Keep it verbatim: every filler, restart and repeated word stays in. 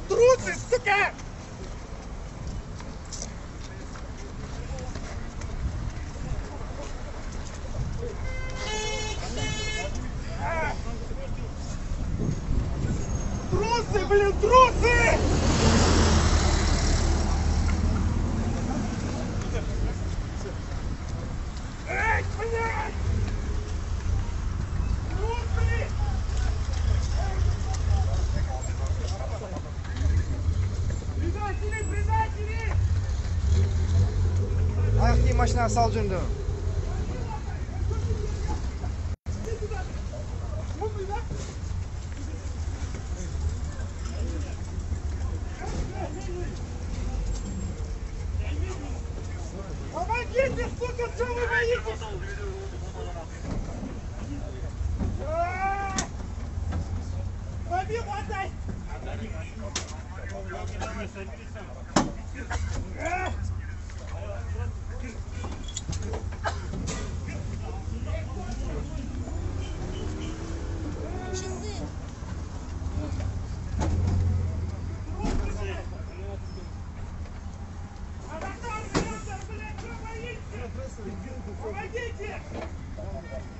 Трусы, сука! Трусы, блин, трусы! Эй, блядь! Трусы! Предатели, предатели! Ayak kiyim mashinasi sal jundim. Помогите, сука, что вы боитесь? Мобилу отдай! Помогите!